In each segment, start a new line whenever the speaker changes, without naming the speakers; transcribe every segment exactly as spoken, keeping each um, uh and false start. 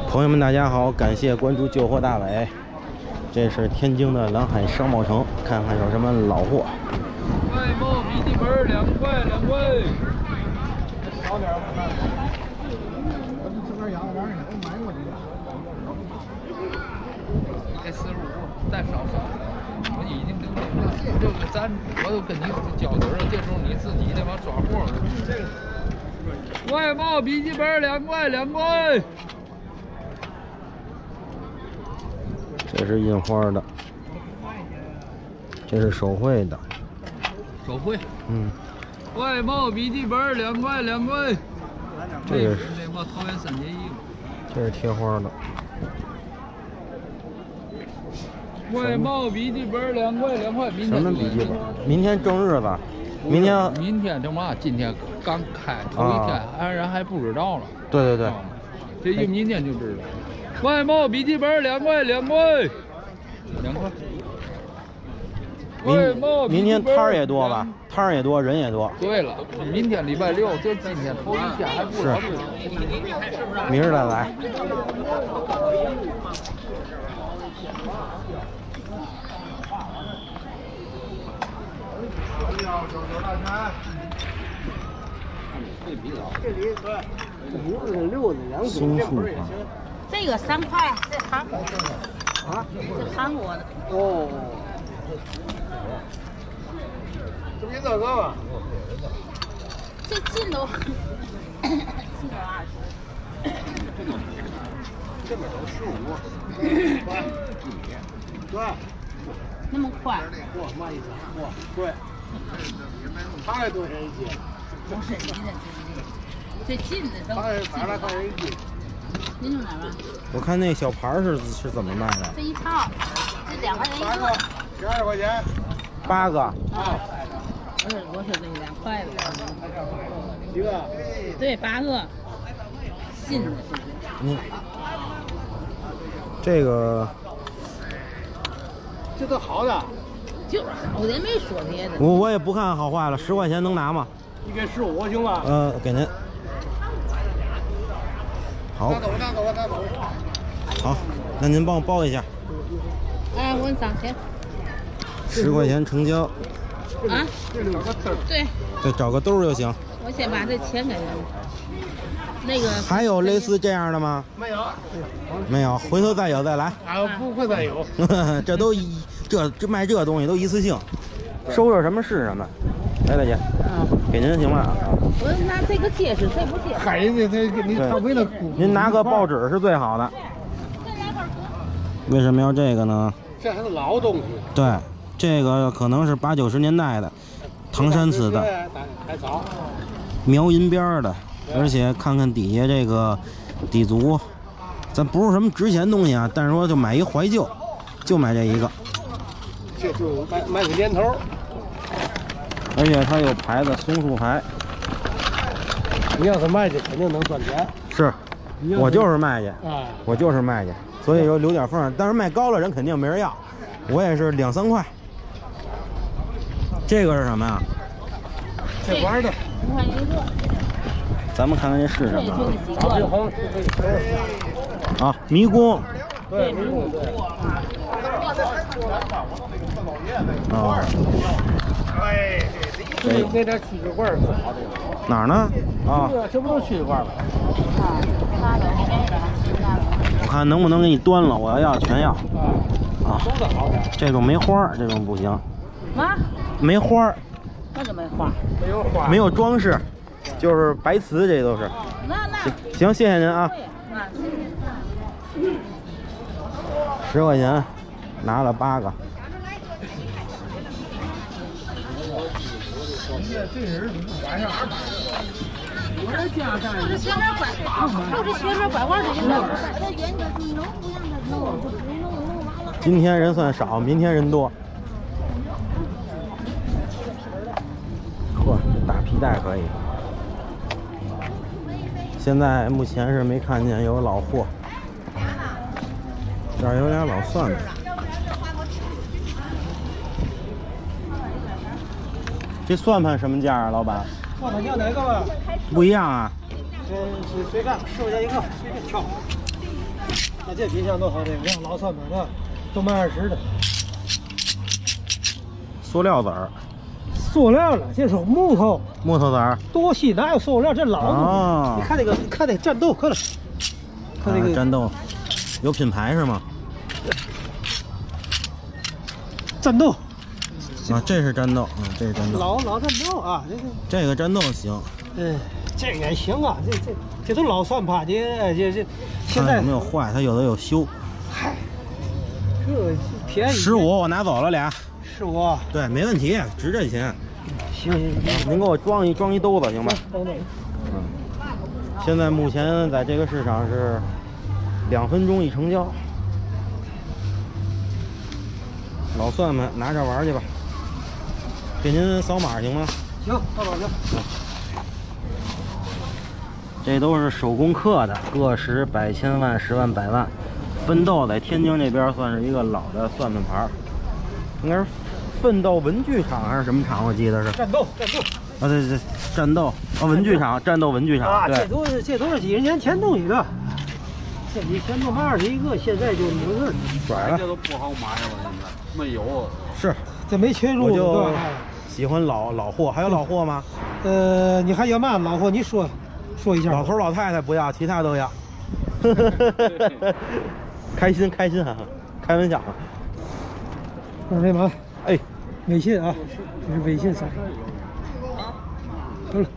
朋友们，大家好，感谢关注旧货大伟。这是天津的蓝海商贸城，看看有什么老货。
外贸笔记本两块两块。少点我看。我这边养玩意儿，我买过这个。这四十五，再少少。我已经跟你这个咱，我都跟你交底了，这时候你自己得往抓货了。外贸笔记本两块两块。
这是印花的，这是手绘的，
手绘。
嗯。
外贸笔记本两块两块。
这个是
这我桃园三结义。
这是贴花的。
外贸笔记本两块两块。明天
什么笔记本？明天正日子。明天。
明天这嘛？今天刚开头一天，还人还不知道了。
对对对。
这一明天就知道。 外贸笔记本两块两块，两块。
明明天摊儿也多吧？摊儿也多，人也多。
对了，明天礼拜六，就今天头一天还不知道。
明儿再来。
这里对，五是六的两
松树啊。
这个三块，这韩国的啊，这韩国的
哦。这不就这个吗？
这劲都七百二十。
这边都十五。对。
那么快？
哇，嘛意思？哇，对。他也多少钱一斤？
不是你的，这劲的都。
他百来块钱一斤。
您从哪儿？
我看那小盘是是怎么卖的？
这一套，这两块钱一个，
十二块钱。
八个。
啊。不是，我说这两块的。
几个？
对，八个。新的。
嗯。这个。
这都好的。
就是好的，没说别的。
我我也不看好坏了，十块钱能拿吗？
你给十五行吧？
呃，给您。 好，
拿走，拿走，拿走。
好，那您帮我包一下。
哎，我给你涨钱。
十块钱成交。
啊？对。
对，找个兜就行。
我先把这钱给他。那个。
还有类似这样的吗？
没有。
没有，回头再有再来。
啊，不会再有。
这都一这这卖这东西都一次性，收着什么是什么。来，大姐。嗯。给您行吧？
我拿这个结实，这不结实。
嗨，人家这你他为了
您拿个报纸是最好的。为什么要这个呢？
这还是老东西。
对，这个可能是八九十年代的，唐山瓷的，
还早。
描银边的，而且看看底下这个底足，咱不是什么值钱东西啊，但是说就买一怀旧，就买这一个。
这就买买个年头。
而且它有牌子，松树牌。
你要是卖去，肯定能赚钱。
是，我就是卖去，
啊，
我就是卖去，所以说留点缝。但是卖高了，人肯定没人要。我也是两三块。这个是什么呀？
这玩的。
五块一个。
咱们看看这是什么？
彩虹。
啊，迷宫。
对，迷宫对。
啊。
哎，这那点蛐蛐罐是好的。
哪儿呢？啊，
这不都蛐蛐罐吗？
我看能不能给你端了，我要要全要。
啊，都是好的。
这种没花儿，这种不行。
啊？
没花儿。
那就没花。
没有花。
没有装饰，就是白瓷，这都是。
那那。
行，谢谢您啊。十块钱，拿了八个。
这人晚上二百。我这家干
就是学点拐，就是学点拐弯的就弄。他原则是能不让他弄就不弄，弄完了。
今天人算少，明天人多。呵，这大皮带可以。现在目前是没看见有老货，这儿有俩老蒜子。这算盘什么价啊，老板？
算盘要哪个吧？
不一样啊。
这是随便，十块钱一个，随便挑。 那这冰箱多好，这个像老蒜盘的，都卖二十的。
塑料子儿，
塑料了，这是木头，
木头子儿，
多细，哪有塑料？这老木头。
哦
你看那个，你看那战斗，看了，看那个、
啊、战斗，有品牌是吗？
战斗。
啊，这是战斗，嗯，这是战斗。
老老战斗啊，这个
这个战斗行。
嗯，这个也行啊，这这这都老算盘的，哎，这这现在
有没有坏？它有的有修。
嗨，这便宜。
十五，我拿走了俩。
十五。对，
没问题，值这钱。
行行行，
您给我装一装一兜子，行吧？
等等。
嗯。现在目前在这个市场是两分钟一成交。老蒜盘，拿着玩去吧。给您扫码行吗？
行，扫码行。
嗯。这都是手工刻的，个十、百、千万、十万、百万。奋斗在天津这边算是一个老的算盘牌，应该是奋斗文具厂还是什么厂？我记得是。
战斗，战斗。
啊，对对，战斗啊，文具厂，战斗文具厂。
啊，
对，
这都是这都是几十年前东西的。这以前都卖二十一个，现在就没事。
甩了。
这都不好买了，现在没有。
是，
这没缺入。
我就喜欢老老货，还有老货吗？
呃，你还要嘛老货？你说说一下。
老头老太太不要，其他都要。开心开心哈，开玩笑。
二维码，
哎，
微信啊，这是微信扫。好了。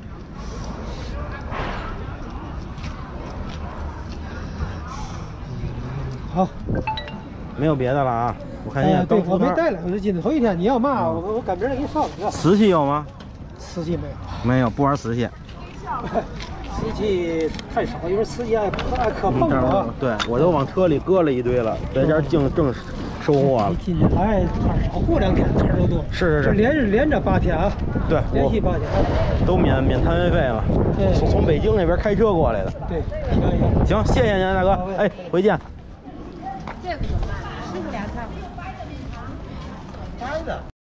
好，
没有别的了啊。我看见、
呃、对，我没带来，我就今天头一天，你要嘛，
嗯、
我我赶明儿给你上去。
瓷器有吗？
瓷器没有。
没有，不玩瓷器。
瓷器太少，因为瓷器爱爱磕碰啊。
对，我都往车里搁了一堆了，在这儿净正收获了。
你今天来少过两天摊都多。
是是是。
连着连着八天啊。
对，
连续八天。
都免免摊位费了。
对。
从北京那边开车过来的。
对，行行。
行，谢谢您，大哥。哎，回见。